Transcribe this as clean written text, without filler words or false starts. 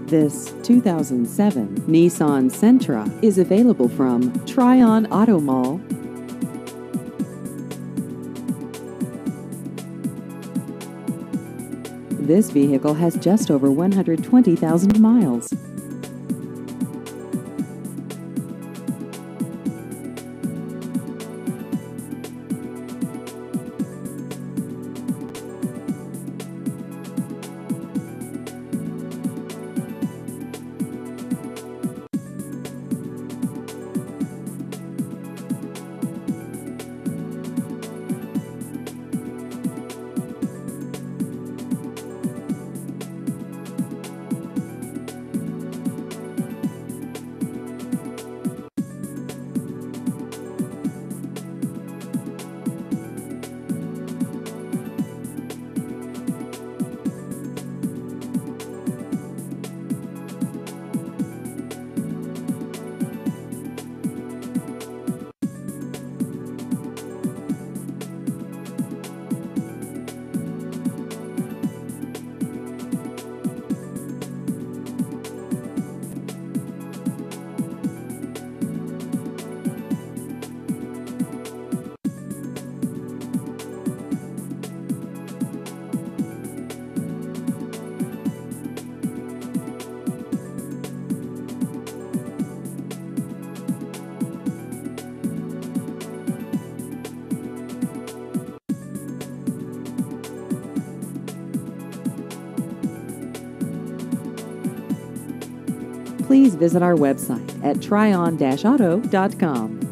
This 2007 Nissan Sentra is available from Tryon Auto Mall. This vehicle has just over 120,000 miles. Please visit our website at tryon-auto.com.